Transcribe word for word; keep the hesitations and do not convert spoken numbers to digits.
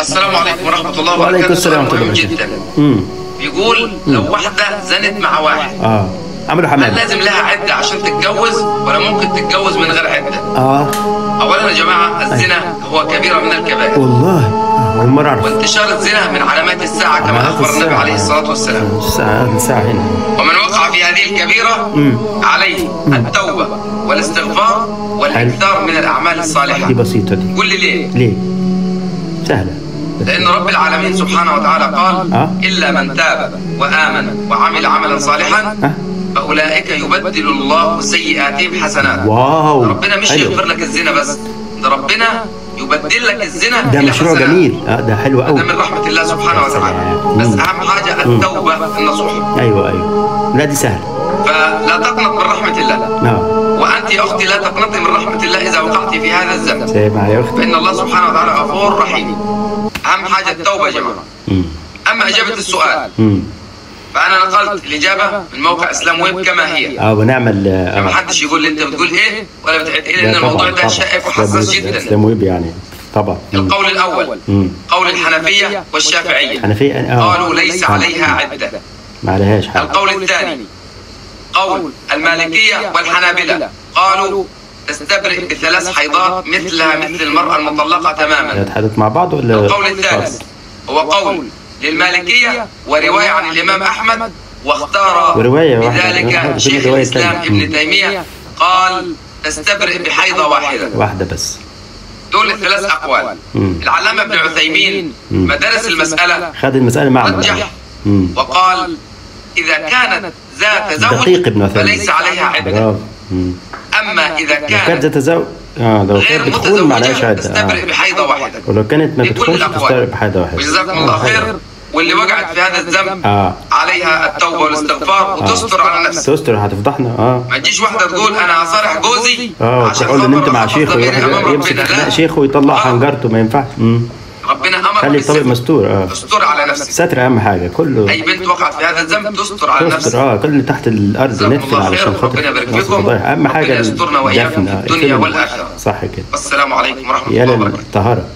السلام عليكم ورحمة الله وبركاته. وعليكم السلام ورحمة الله مهم وبركاته. جدا. امم بيقول لو واحدة زنت مع واحد اه عملوا هل حمام. لازم لها عدة عشان تتجوز ولا ممكن تتجوز من غير عدة؟ اه أولا يا جماعة الزنا هو كبيرة من الكبائر، والله آه، اول مرة اعرف. وانتشار الزنا من علامات الساعة كما علامات أخبر النبي الساعة. عليه الصلاة والسلام. الساعة الساعة هنا. ومن وقع في هذه الكبيرة مم. عليه التوبة والاستغفار والإكثار من الأعمال الصالحة. دي بسيطة دي. قول لي ليه؟ ليه؟ سهلة. لأن رب العالمين سبحانه وتعالى قال آه. إلا من تاب وآمن وعمل عملا صالحا آه. فأولئك يبدل الله سيئاتهم حسنات. واو ربنا مش حلو. يغفر لك الزنا بس، ده ربنا يبدل لك الزنا ده إلى مشروع حسنات. جميل. اه ده حلو قوي. ده من رحمة الله سبحانه وتعالى. بس أهم حاجة التوبة النصوح. ايوه ايوه لا دي سهلة. فلا تقنط من رحمة الله. اه وأنت يا أختي لا تقنطي من رحمة الله إذا وقعت في هذا الذنب، سايب معايا يا اختي. فإن الله سبحانه وتعالى غفور رحيم. أهم حاجة التوبة يا جماعة. امم أما إجابة السؤال امم فأنا نقلت الإجابة من موقع إسلام ويب كما هي، اه ونعمل اه ما حدش يقول لي أنت بتقول إيه ولا بتعيد إيه، لأن لا الموضوع طبعا ده شائك وحساس جدا. اسلام ويب يعني طبعا. مم. القول الأول مم. قول الحنفية والشافعية حنفية اه قالوا ليس عليها عدة. ما عليهاش حاجة. القول الثاني قول المالكية والحنابلة قالوا تستبرئ بثلاث حيضات مثلها مثل المرأة المطلقة تماما. اتحدث مع بعض ولا؟ القول الثالث هو قول للمالكية ورواية عن الإمام أحمد، واختار ورواية واحدة. بذلك واحدة. شيخ رواية الإسلام تانية. ابن تيمية قال تستبرئ بحيضة واحدة. واحدة بس. دول الثلاث أقوال. مم. العلامة ابن عثيمين مم. مدرس المسألة خد المسألة معنا. رجح مم. وقال إذا كانت ذات دقيق زوج ابن عثيمين. فليس عليها عدة، برافو. مم. أما إذا لو كانت كانت ذات زوج اه لو غير كانت بتخون ما عليهاش متزوجة عدة. تستبرئ آه. بحيضة واحدة. ولو كانت ما بكل بتخونش الأقوال. تستبرئ بحيضة واحدة. وجزاكم الله خير. واللي وقعت في هذا الذنب اه عليها التوبة والاستغفار وتستر على نفسها. تستر هتفضحنا. اه ما تجيش واحدة تقول أنا هصارح جوزي اه عشان تقول ان انت خاطر مع أحفظ شيخ ضميري ويروح أمام يمسك ربنا. خناق لا، شيخ ويطلع غلط. حنجرته ما ينفعش. مم. ربنا أمر خلي الطريق بالستر. مستور. اه استر على نفسك. ستر اهم حاجة. كله أي بنت وقعت في هذا الذنب تستر على نفسك. تستر. اه كل اللي تحت الارض جزاكم ندفن الله علشان خير. خاطر ربنا يبارك نصر فيكم. الفضائح. اهم حاجة ربنا يسترنا وإياكم الدفن. في آه، الدنيا الدفن. والآخرة. صح كده. والسلام عليكم ورحمة يا الله وبركاته. للطهارة.